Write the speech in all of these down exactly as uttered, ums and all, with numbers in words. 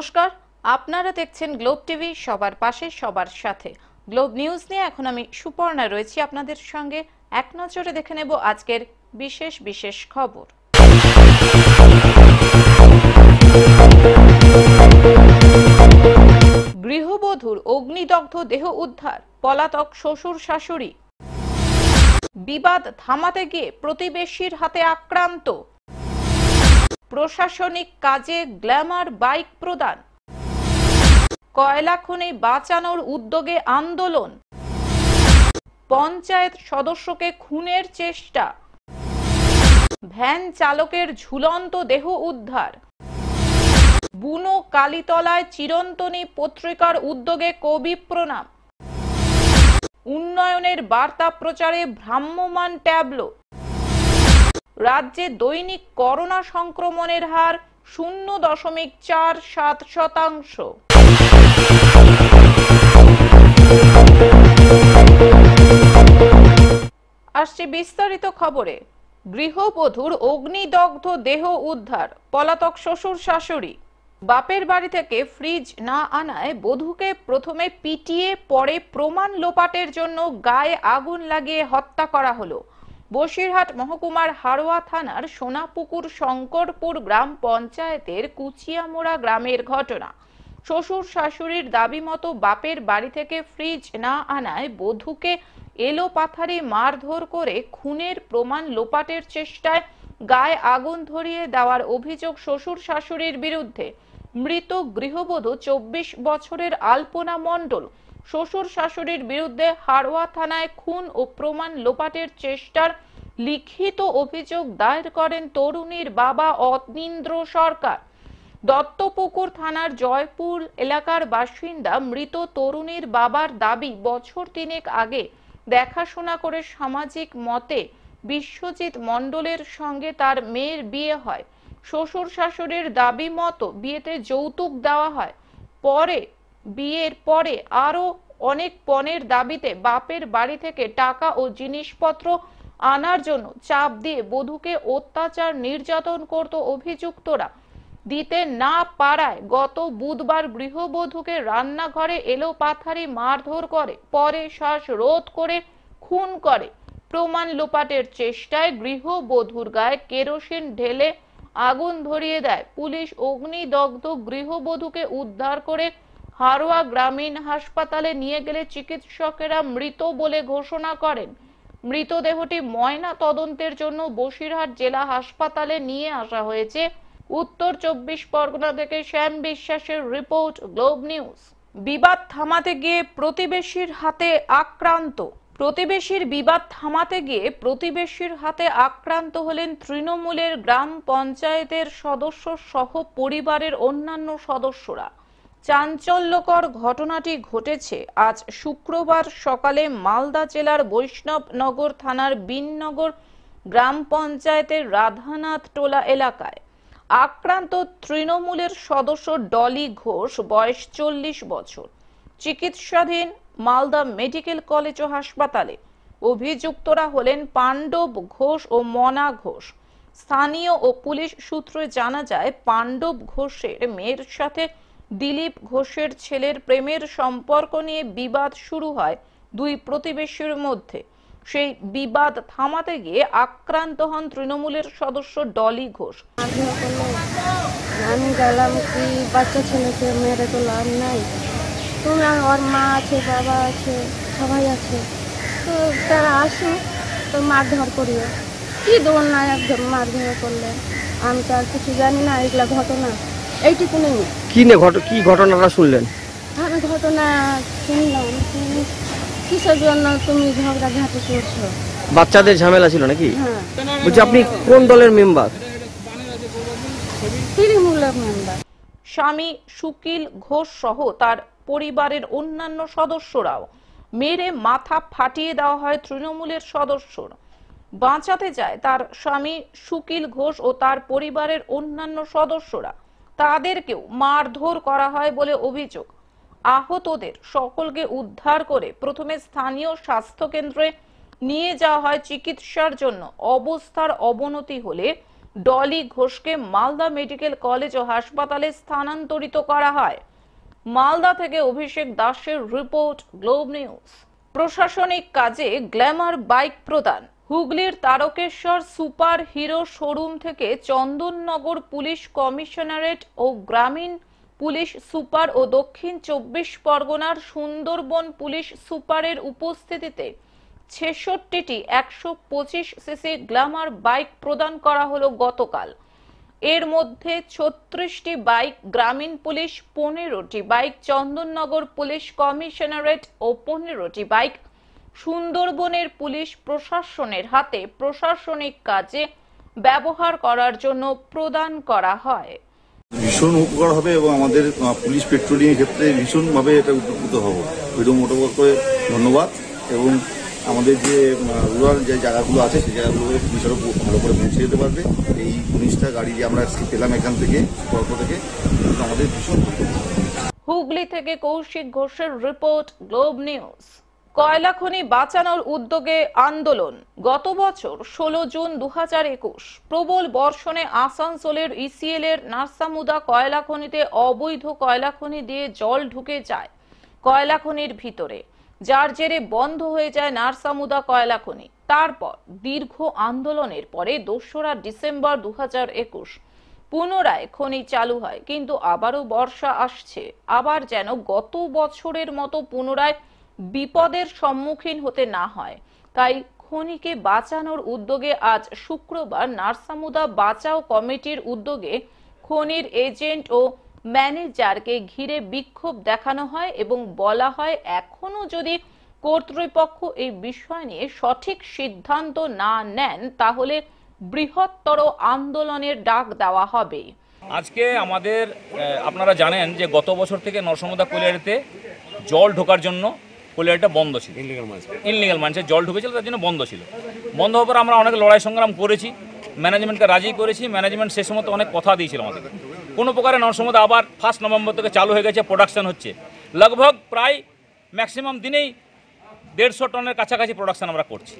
নমস্কার, আপনারা দেখছেন গ্লোব টিভি, সবার পাশে সবার সাথে। গ্লোব নিউজ নিয়ে এখন আমি সুপর্ণা রয়েছি আপনাদের সঙ্গে। এক নজরে দেখে নেব আজকের বিশেষ বিশেষ খবর। গৃহবধূর অগ্নিদগ্ধ দেহ উদ্ধার, পলাতক শ্বশুর শাশুড়ি। বিবাদ থামাতে গিয়ে প্রতিবেশীর হাতে আক্রান্ত। প্রশাসনিক কাজে গ্ল্যামার বাইক প্রদান। কয়লা খনি বাঁচানোর উদ্যোগে আন্দোলন। পঞ্চায়েত সদস্যকে খুনের চেষ্টা। ভ্যান চালকের ঝুলন্ত দেহ উদ্ধার। বুনো কালীতলায় চিরন্তনী পত্রিকার উদ্যোগে কবি প্রণাম। উন্নয়নের বার্তা প্রচারে ভ্রাম্যমাণ ট্যাবলো। রাজ্যে দৈনিক করোনা সংক্রমণের হার শূন্য দশমিক চার সাত শতাংশ। আসছে বিস্তারিত খবরে। গৃহবধূর অগ্নিদগ্ধ দেহ উদ্ধার, পলাতক শ্বশুর শাশুড়ি। বাপের বাড়ি থেকে ফ্রিজ না আনায় বধূকে প্রথমে পিটিয়ে পরে প্রমাণ লোপাটের জন্য গায়ে আগুন লাগিয়ে হত্যা করা হলো। বসিরহাট মহকুমার হাড়োয়া থানার সোনাপুকুর শঙ্করপুর গ্রাম পঞ্চায়েতের কুচিয়ামোড়া গ্রামের ঘটনা। শ্বশুর শাশুড়ির দাবি মতো বাপের বাড়ি থেকে ফ্রিজ না আনায় বধূকে এলোপাথারি মারধর করে খুনের প্রমাণ লোপাটের চেষ্টায় গায়ে আগুন ধরিয়ে দেওয়ার অভিযোগ শ্বশুর শাশুড়ির বিরুদ্ধে। মৃত গৃহবধূ চব্বিশ বছরের আলপনা মণ্ডল শ্বশুর শাশুড়ির বিরুদ্ধে হাড়োয়া থানায় খুন ও প্রমাণ লোপাটের চেষ্টার লিখিত অভিযোগ দায়ের করেন তরুণীর বাবা অতীন্দ্র সরকার। দত্তপুকুর থানার জয়পুর এলাকার বাসিন্দা মৃত তরুণীর বাবার দাবি, বছর তিনেক আগে দেখাশোনা করে সামাজিক মতে বিশ্বজিৎ মণ্ডলের সঙ্গে তার মেয়ের বিয়ে হয়। শ্বশুর শাশুড়ির দাবি মতো বিয়েতে যৌতুক দেওয়া হয়। পরে বিয়ের পরে আরো অনেক পণের দাবিতে বাপের বাড়ি থেকে টাকা ও জিনিসপত্র আনার জন্য চাপ দিয়ে বধূকে অত্যাচার নির্যাতন করত অভিযুক্তরা। দিতে না পারায় গত বুধবার গৃহবধূকে রান্নাঘরে এলোপাথারি মারধর করে, পরে শ্বাসরোধ করে খুন করে। প্রমাণ লোপাটের চেষ্টায় গৃহবধূর গায়ে কেরোসিন ঢেলে আগুন ধরিয়ে দেয় পুলিশ। অগ্নিদগ্ধ গৃহবধূকে উদ্ধার করে হাড়োয়া গ্রামীণ হাসপাতালে নিয়ে গেলে চিকিৎসকেরা মৃত বলে ঘোষণা করেন। মৃতদেহটি ময়না তদন্তের জন্য বসিরহাট জেলা হাসপাতালে নিয়ে আসা হয়েছে। উত্তর চব্বিশ পরগনা থেকে শ্যাম বিশ্বাসের রিপোর্ট, গ্লোব নিউজ। বিবাদ থামাতে গিয়ে প্রতিবেশীর হাতে আক্রান্ত। প্রতিবেশীর বিবাদ থামাতে গিয়ে প্রতিবেশীর হাতে আক্রান্ত হলেন তৃণমূলের গ্রাম পঞ্চায়েতের সদস্য সহ পরিবারের অন্যান্য সদস্যরা। চাঞ্চল্যকর ঘটনাটি ঘটেছে আজ শুক্রবার সকালে মালদা জেলার বৈষ্ণবনগর থানার বিননগর গ্রাম পঞ্চায়েতের রাধানাথ টোলা এলাকায়। আক্রান্ত তৃণমূলের সদস্য ডলি ঘোষ, বয়স চল্লিশ বছর, চিকিৎসাধীন মালদা মেডিকেল কলেজ ও হাসপাতালে। অভিযুক্তরা হলেন পাণ্ডব ঘোষ ও মনা ঘোষ। স্থানীয় ও পুলিশ সূত্রে জানা যায়, পাণ্ডব ঘোষের মেয়ের সাথে দিলীপ ঘোষের ছেলের প্রেমের সম্পর্ক নিয়ে বিবাদ শুরু হয় দুই প্রতিবেশীর মধ্যে। সেই বিবাদ থামাতে গিয়ে আক্রান্ত হন তৃণমূলের সদস্য ডলি ঘোষ। আমি গেলাম কি বাচ্চা ছেলেকে মেরে তো লাভ নাই, তুমি ওর মা আছে, বাবা আছে, সবাই আছে, তো তারা আসো তো মারধর করিও। কি দোল না একদম মারধর করলে, আমি তো আর কিছু জানি না এগুলা ঘটনা, এইটুকু নেই। কি কি ঘটনাটা শুনলেন? আমি ঘটনা শুনলাম কিসের জন্য তুমি ঝগড়া ঝাঁটি করছো। বাচ্চাদের ঝামেলা ছিল নাকি? হ্যাঁ। বলছি আপনি কোন দলের মেম্বার? তৃণমূলের মেম্বার। স্বামী সুকিল ঘোষ সহ তার পরিবারের অন্যান্য সদস্যরাও মেরে মাথা ফাটিয়ে দেওয়া হয় তৃণমূলের সদস্যরা। বাঁচাতে যায় তার স্বামী সুকিল ঘোষ ও তার পরিবারের অন্যান্য সদস্যরা, তাদেরকেও মারধর করা হয় বলে অভিযোগ। আহতদের সকলকে উদ্ধার করে প্রথমে স্থানীয় স্বাস্থ্য কেন্দ্রে নিয়ে যাওয়া হয় চিকিৎসার জন্য। অবস্থার অবনতি হলে ডলি ঘোষকে মালদা মেডিকেল কলেজ ও হাসপাতালে স্থানান্তরিত করা হয়। মালদা থেকে অভিষেক দাসের রিপোর্ট, গ্লোব নিউজ। প্রশাসনিক কাজে গ্ল্যামার বাইক প্রদান। হুগলির তারকেশ্বর সুপার হিরো শোরুম থেকে চন্দননগর পুলিশ কমিশনারেট ও গ্রামীণ পুলিশ সুপার ও দক্ষিণ চব্বিশ পরগনার সুন্দরবন পুলিশ সুপারের উপস্থিতিতে ছেষট্টিটি একশো পঁচিশ সিসি গ্ল্যামার বাইক প্রদান করা হলো গতকাল। এর মধ্যে ছত্রিশটি বাইক গ্রামীণ পুলিশ, পনেরোটি বাইক চন্দননগর পুলিশ কমিশনারেট ও পনেরোটি বাইক সুন্দরবনের পুলিশ প্রশাসনের হাতে প্রশাসনিক কাজে ব্যবহার করার জন্য প্রদান করা হয়। ভীষণ উপকার হবে এবং আমাদের পুলিশ পেট্রোলিং এর ক্ষেত্রে ভীষণভাবে এটা উপকৃত হব। ভিডিও মোটামুটি করে ধন্যবাদ। এবং আমাদের যে রুরাল যে জায়গাগুলো আছে সেই জায়গাগুলোকে পুলিশ আরো ভালো করে পৌঁছে যেতে পারবে। এই উনিশটা গাড়ি যে আমরা পেলাম এখান থেকে পর্ব থেকে আমাদের ভীষণ। হুগলি থেকে কৌশিক ঘোষের রিপোর্ট, গ্লোব নিউজ। কয়লা খনি বাঁচানোর উদ্যোগে আন্দোলন। গত বছর ষোলো জুন দু হাজার একুশ প্রবল বর্ষণে আসানসোলের ইসিএল এর নার্সামুদা কয়লা খনিতে অবৈধ কয়লা খনি দিয়ে জল ঢুকে যায় কয়লা খনির ভিতরে, যার জেরে বন্ধ হয়ে যায় নার্সামুদা কয়লা খনি। তারপর দীর্ঘ আন্দোলনের পরে দোসরা ডিসেম্বর দু হাজার একুশ পুনরায় খনি চালু হয়। কিন্তু আবারও বর্ষা আসছে, আবার যেন গত বছরের মতো পুনরায় বিপদের সম্মুখীন হতে না হয়, তাই খনিকে বাঁচানোর উদ্যোগে আজ শুক্রবার নার্সামুদা বাঁচাও কমিটির উদ্যোগে খনির এজেন্ট ও ম্যানেজারকে ঘিরে বিক্ষোভ দেখানো হয় এবং বলা হয় এখনো যদি কর্তৃপক্ষ এই বিষয় নিয়ে সঠিক সিদ্ধান্ত না নেন তাহলে বৃহত্তর আন্দোলনের ডাক দেওয়া হবে। আজকে আমাদের আপনারা জানেন যে গত বছর থেকে নরসমুদা কোলিয়ারিতে জল ঢোকার জন্য কোলিয়ারিটা বন্ধ ছিল, ইনলিগাল মাইন্সে জল ঢুকেছিল, তার জন্য বন্ধ ছিল। বন্ধ হওয়ার পর আমরা অনেক লড়াই সংগ্রাম করেছি, ম্যানেজমেন্টকে রাজি করেছি। ম্যানেজমেন্ট সে সময় অনেক কথা দিয়েছিল আমাদের, কোনো প্রকারে নরসমুদা আবার ফার্স্ট নভেম্বর থেকে চালু হয়ে গেছে, প্রোডাকশন হচ্ছে লগভগ প্রায় ম্যাক্সিমাম দিনেই দেড়শো টনের কাছাকাছি প্রোডাকশন আমরা করছি।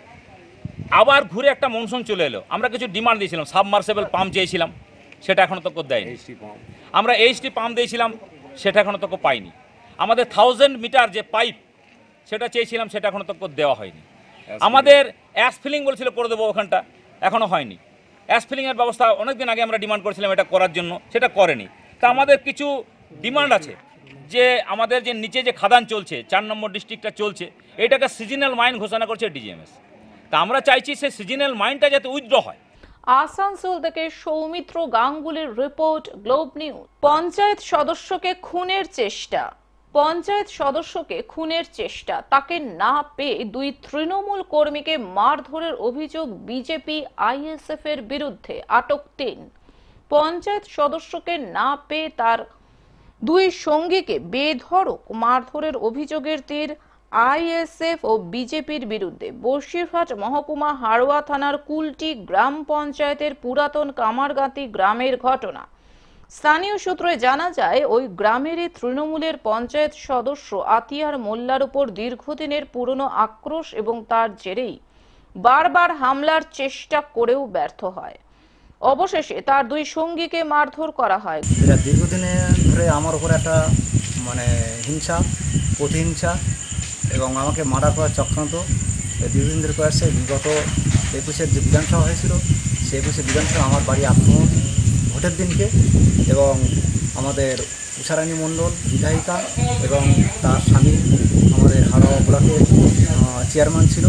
আবার ঘুরে একটা মনসুন চলে এলো, আমরা কিছু ডিমান্ড দিয়েছিলাম, সাবমার্সেবল পাম্প চেয়েছিলাম, সেটা এখনও তক দেয়নি। আমরা এইচটি পাম্প দিয়েছিলাম, সেটা এখনও তক পাইনি। আমাদের থাউজেন্ড মিটার যে পাইপ সেটা চেয়েছিলাম, সেটা এখনও তক দেওয়া হয়নি। আমাদের অ্যাস ফিলিং বলছিল করে দেবো, ওখানটা এখনও হয়নি। অ্যাস ফিলিংয়ের ব্যবস্থা অনেক দিন আগে আমরা ডিমান্ড করেছিলাম এটা করার জন্য, সেটা করেনি। তা আমাদের কিছু ডিমান্ড আছে যে আমাদের যে নিচে যে খাদান চলছে, চার নম্বর ডিস্ট্রিক্টটা চলছে, এটাকে সিজনাল মাইন ঘোষণা করছে ডিজিএমএস। তা আমরা চাইছি সেই সিজনাল মাইনটা যাতে উইথড্র হয়। আসানসোল থেকে সৌমিত্র গাঙ্গুলির রিপোর্ট, গ্লোব নিউজ। পঞ্চায়েত সদস্যকে খুনের চেষ্টা। পঞ্চায়েত সদস্যকে খুনের চেষ্টা, তাকে না পেয়ে দুই তৃণমূল কর্মীকে মারধরের অভিযোগ বিজেপি আইএসএফ এর বিরুদ্ধে, আটক তিন। পঞ্চায়েত সদস্যকে না পেয়ে তার দুই সঙ্গীকে বেধড়ক মারধরের অভিযোগের তীর আইএসএফ ও বিজেপির বিরুদ্ধে। বসিরহাট মহকুমা হাড়োয়া থানার কুলটি গ্রাম পঞ্চায়েতের পুরাতন কামারগাতি গ্রামের ঘটনা। স্থানীয় সূত্রে জানা যায় ওই গ্রামেরই তৃণমূলের পঞ্চায়েত সদস্য আতিয়ার মোল্লার উপর দীর্ঘদিনের পুরনো আক্রোশ এবং তার জেরেই বারবার হামলার চেষ্টা করেও ব্যর্থ হয়। অবশেষে তার দুই সঙ্গীকে মারধর করা হয়। এটা দীর্ঘদিনে ধরে আমার উপর একটা মানে হিংসা, প্রতিহিংসা এবং আমাকে মার্ডার করার চক্রান্ত দীর্ঘদিন ধরে করে আসছে। বিগত একুশের যে বিধানসভা হয়েছিল, সেই একুশে বিধানসভা আমার বাড়ি আক্রমণ ভোটের দিনকে, এবং আমাদের উষারানী মণ্ডল বিধায়িকা এবং তার স্বামী আমাদের হাড়োয়া ব্লকের চেয়ারম্যান ছিল,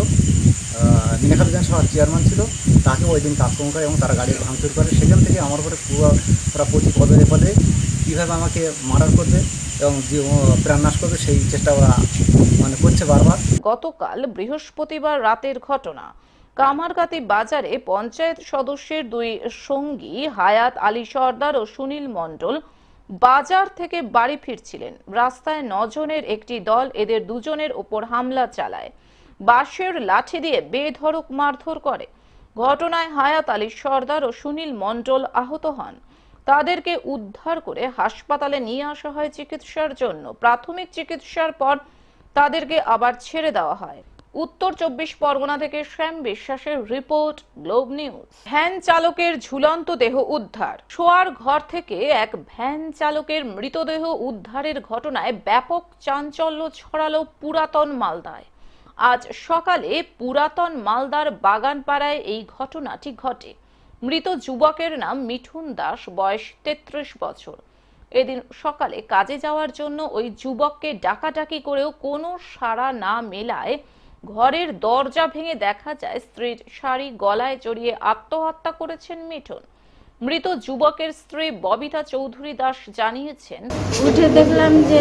মিনাখা বিধানসভার চেয়ারম্যান ছিল, তাকে ওই দিন আক্রমণ করে এবং তারা গাড়ি ভাঙচুর করে। সেখান থেকে আমার উপরে পুরো ওরা প্রতি পদে পদে কীভাবে আমাকে মার্ডার করবে এবং প্রাণনাশ করবে সেই চেষ্টা ওরা মানে করছে বারবার। গতকাল বৃহস্পতিবার রাতের ঘটনা। কামারগাতি বাজারে পঞ্চায়েত সদস্যের দুই সঙ্গী হায়াত আলী সর্দার ও সুনীল মণ্ডল বাজার থেকে বাড়ি ফিরছিলেন। রাস্তায় নজনের একটি দল এদের দুজনের উপর হামলা চালায়, বাঁশের লাঠি দিয়ে বেধড়ক মারধর করে। ঘটনায় হায়াত আলী সর্দার ও সুনীল মণ্ডল আহত হন। তাদেরকে উদ্ধার করে হাসপাতালে নিয়ে আসা হয় চিকিৎসার জন্য। প্রাথমিক চিকিৎসার পর তাদেরকে আবার ছেড়ে দেওয়া হয়। উত্তর চব্বিশ পরগনা থেকে শ্যাম বিশ্বাসের রিপোর্ট, গ্লোব নিউজ। ভ্যান চালকের ঝুলন্ত দেহ উদ্ধার। শোয়ার ঘর থেকে এক ভ্যান চালকের মৃতদেহ উদ্ধারের ঘটনায় ব্যাপক চাঞ্চল্য ছড়ালো পুরাতন মালদায়। আজ সকালে পুরাতন মালদার বাগানপাড়ায় এই ঘটনাটি ঘটে। মৃত যুবকের নাম মিঠুন দাস, বয়স তেত্রিশ বছর। এদিন সকালে কাজে যাওয়ার জন্য ওই যুবককে ডাকাডাকি করেও কোনো সাড়া না মেলায় ঘরের দরজা ভেঙে দেখা যায় স্ত্রীর শাড়ি গলায় জড়িয়ে আত্মহত্যা করেছেন মিঠুন। মৃত যুবকের স্ত্রী ববিতা চৌধুরী দাস জানিয়েছেন, উঠে দেখলাম যে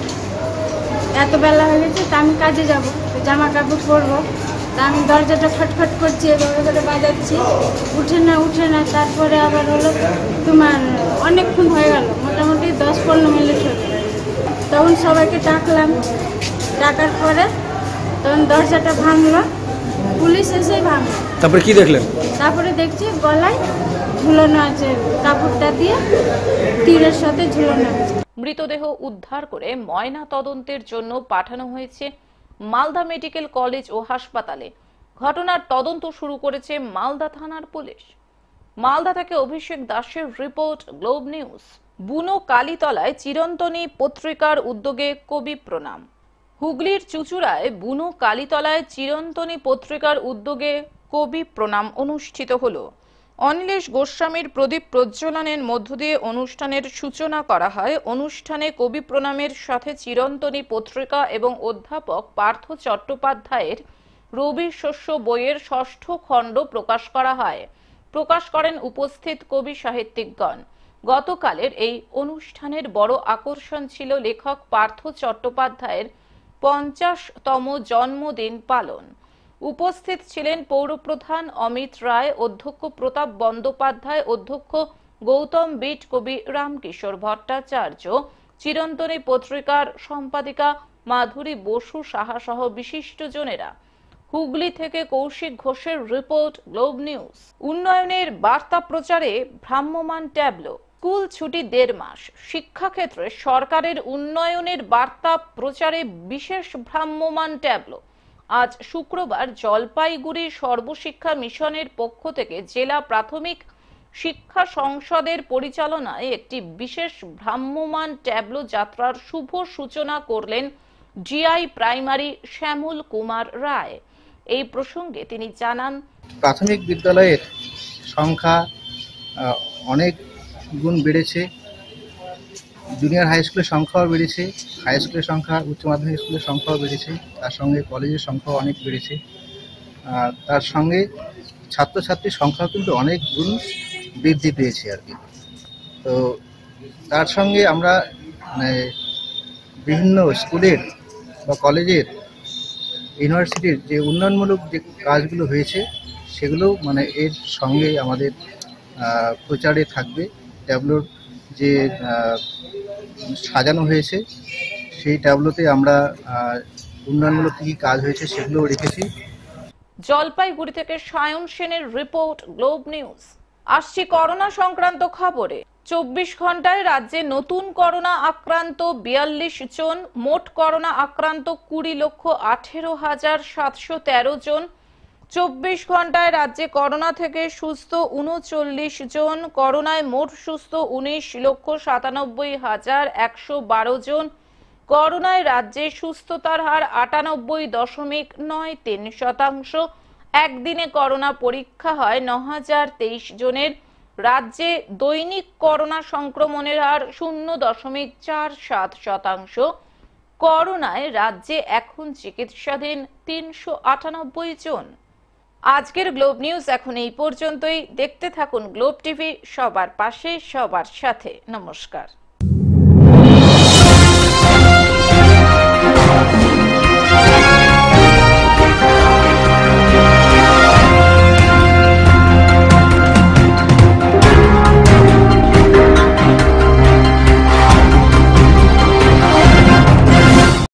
এত বেলা হয়ে গেছে, তা আমি কাজে যাব, জামা কাপড় পরবো, তা আমি দরজাটা খটখট করছি, এভাবে করে বাজাচ্ছি, উঠে না উঠে না। তারপরে আবার হলো তোমার অনেকক্ষণ হয়ে গেল, মোটামুটি দশ পনেরো মিনিট হলো। তখন সবাইকে ডাকলাম, ডাকার পরে তখন দরজাটা ভাঙলো, পুলিশ এসে ভাঙলো। তারপরে কি দেখলেন? তারপরে দেখছি গলায় ঝুলানো আছে, কাপড়টা দিয়ে তীরের সাথে ঝুলানো আছে। মৃতদেহ উদ্ধার করে ময়না তদন্তের জন্য পাঠানো হয়েছে মালদা মেডিকেল কলেজ ও হাসপাতালে। ঘটনার তদন্ত শুরু করেছে মালদা থানার পুলিশ। মালদা থেকে অভিষেক দাসের রিপোর্ট, গ্লোব নিউজ। বুনো কালীতলায় চিরন্তনী পত্রিকার উদ্যোগে কবি প্রণাম। হুগলির চুচুড়ায় বুনো কালীতলায় চিরন্তনী পত্রিকার উদ্যোগে কবি প্রণাম অনুষ্ঠিত হলো। অনিলেশ গোস্বামীর প্রদীপ প্রজ্বলনের মধ্য দিয়ে অনুষ্ঠানের সূচনা করা হয়। অনুষ্ঠানে কবি প্রণামের সাথে চিরন্তনী পত্রিকা এবং অধ্যাপক পার্থ চট্টোপাধ্যায়ের রবি শস্য বইয়ের ষষ্ঠ খণ্ড প্রকাশ করা হয়। প্রকাশ করেন উপস্থিত কবি সাহিত্যিকগণ। গতকালের এই অনুষ্ঠানের বড় আকর্ষণ ছিল লেখক পার্থ চট্টোপাধ্যায়ের পঞ্চাশতম জন্মদিন পালন। উপস্থিত ছিলেন পৌরপ্রধান অমিত রায়, অধ্যক্ষ প্রতাপ বন্দ্যোপাধ্যায়, অধ্যক্ষ গৌতম বিট, কবি রামকিশোর ভট্টাচার্য, চিরন্তনী পত্রিকার সম্পাদিকা মাধুরী বসু সাহা সহ বিশিষ্টজনেরা। হুগলি থেকে কৌশিক ঘোষের রিপোর্ট, গ্লোব নিউজ। উন্নয়নের বার্তা প্রচারে ভ্রাম্যমাণ ট্যাবলো। স্কুল ছুটি দেড় মাস, শিক্ষাক্ষেত্রে সরকারের উন্নয়নের বার্তা প্রচারে বিশেষ ভ্রাম্যমাণ ট্যাবলো। আজ শুক্রবার জলপাইগুড়ি সর্বশিক্ষা মিশনের পক্ষ থেকে জেলা প্রাথমিক শিক্ষা সংসদের পরিচালনায় একটি বিশেষ ভ্রাম্যমাণ ট্যাবলো যাত্রার শুভ সূচনা করলেন জিআই প্রাইমারি শ্যামল কুমার রায়। এই প্রসঙ্গে তিনি জানান, প্রাথমিক বিদ্যালয়ের সংখ্যা অনেক গুণ বেড়েছে, জুনিয়র হাই স্কুলের সংখ্যাও বেড়েছে, হাই স্কুলের সংখ্যা, উচ্চ মাধ্যমিক স্কুলের সংখ্যাও বেড়েছে, তার সঙ্গে কলেজের সংখ্যাও অনেক বেড়েছে। তার সঙ্গে ছাত্রছাত্রীর সংখ্যাও কিন্তু অনেক গুণ বৃদ্ধি পেয়েছে আর কি। তো তার সঙ্গে আমরা মানে বিভিন্ন স্কুলের বা কলেজের, ইউনিভার্সিটির যে উন্নয়নমূলক যে কাজগুলো হয়েছে সেগুলো মানে এর সঙ্গে আমাদের প্রচারে থাকবে। ট্যাবলোর যে সাজানো হয়েছে সেই ট্যাবলোতে আমরা উন্নয়নমূলক কী কী কাজ হয়েছে সেগুলো রেখেছি। জলপাইগুড়ি থেকে সায়ন সেনের রিপোর্ট, গ্লোব নিউজ। আসছি করোনা সংক্রান্ত খবরে। চব্বিশ ঘন্টায় রাজ্যে নতুন করোনা আক্রান্ত বিয়াল্লিশ জন, মোট করোনা আক্রান্ত কুড়ি লক্ষ আঠেরো হাজার সাতশো তেরো জন। চব্বিশ ঘন্টায় রাজ্যে করোনা থেকে সুস্থ উনচল্লিশ জন, করোনায় মোট সুস্থ উনিশ লক্ষ সাতানব্বই হাজার একশো বারো জন। করোনায় রাজ্যে সুস্থতার হার আটানব্বই দশমিক নয় তিন শতাংশ। একদিনে করোনা পরীক্ষা হয় ন হাজার তেইশ জনের। রাজ্যে দৈনিক করোনা সংক্রমণের হার শূন্য দশমিক চার সাত শতাংশ। করোনায় রাজ্যে এখন চিকিৎসাধীন তিনশো আটানব্বই জন। আজকের গ্লোব নিউজ এখন এই পর্যন্তই। দেখতে থাকুন গ্লোব টিভি, সবার পাশে সবার সাথে। নমস্কার।